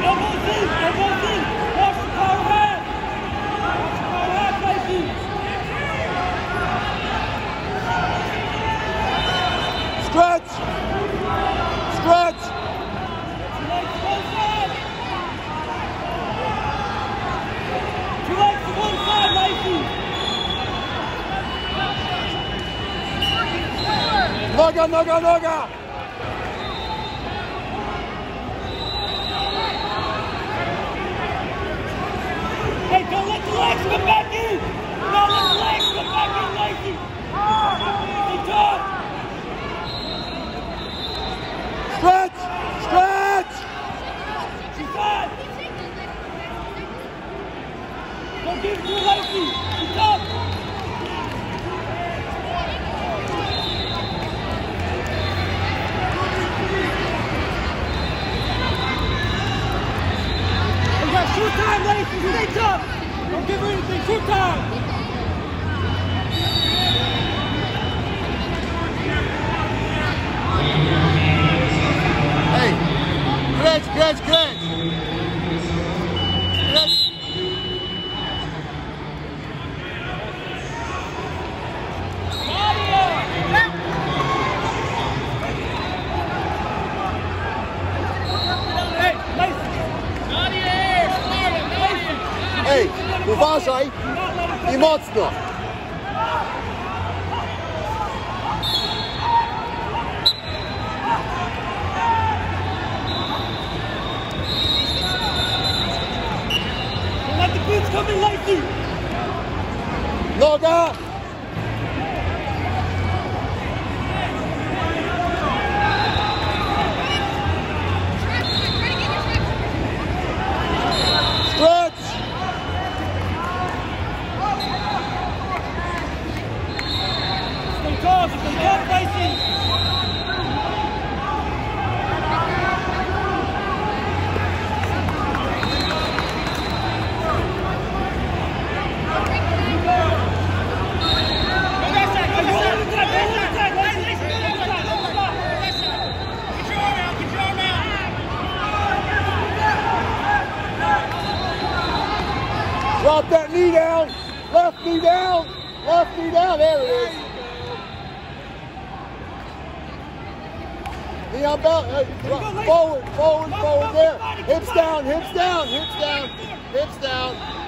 Stretch! Stretch! Two legs to one side, Lacey! Noga, noga, noga! Hey, don't let the legs come back in! Don't let the legs come back in, Lacey! Stay tough! Stretch! Stretch! She's fine! Don't give it to her, Lacey! She's tough! We got shoot time, Lacey! Stay tough! Don't give her anything! Shoot time! Hey! Stretch, stretch, stretch! Stretch! Ej, uważaj i mocno. Let the boots come in, Lacey! Noga! Stretch! Stay tough, Lacey! Drop that knee down. Left knee down. Left knee down. There it is. Knee on belt. Forward, forward, forward there. Hips down, hips down, hips down, hips down.